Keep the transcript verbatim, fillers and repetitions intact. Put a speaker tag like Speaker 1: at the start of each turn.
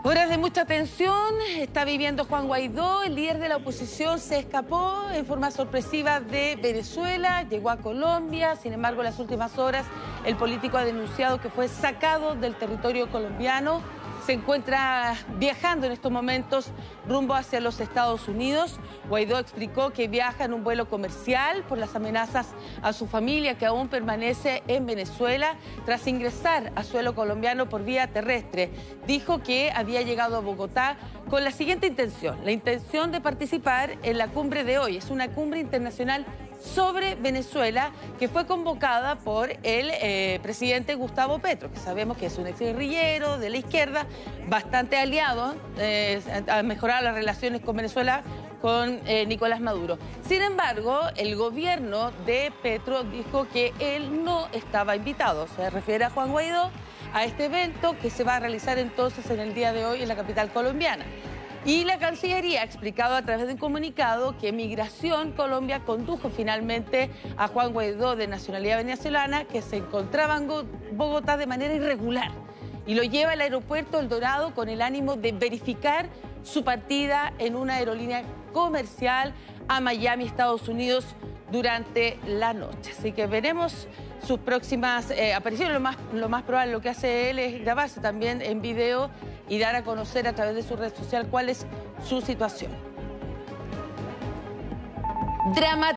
Speaker 1: Horas de mucha tensión está viviendo Juan Guaidó. El líder de la oposición se escapó en forma sorpresiva de Venezuela, llegó a Colombia. Sin embargo, en las últimas horas el político ha denunciado que fue sacado del territorio colombiano. Se encuentra viajando en estos momentos rumbo hacia los Estados Unidos. Guaidó explicó que viaja en un vuelo comercial por las amenazas a su familia, que aún permanece en Venezuela, tras ingresar a suelo colombiano por vía terrestre. Dijo que había llegado a Bogotá con la siguiente intención, la intención de participar en la cumbre de hoy. Es una cumbre internacional sobre Venezuela que fue convocada por el eh, presidente Gustavo Petro, que sabemos que es un exguerrillero de la izquierda, bastante aliado eh, a mejorar las relaciones con Venezuela con eh, Nicolás Maduro. Sin embargo, el gobierno de Petro dijo que él no estaba invitado. Se refiere a Juan Guaidó, a este evento que se va a realizar entonces en el día de hoy en la capital colombiana. Y la Cancillería ha explicado a través de un comunicado que Migración Colombia condujo finalmente a Juan Guaidó, de nacionalidad venezolana, que se encontraba en Bogotá de manera irregular, y lo lleva al aeropuerto El Dorado con el ánimo de verificar su partida en una aerolínea comercial a Miami, Estados Unidos, durante la noche. Así que veremos sus próximas eh, apariciones. Lo más, lo más probable, lo que hace él es grabarse también en video y dar a conocer a través de su red social cuál es su situación. Drama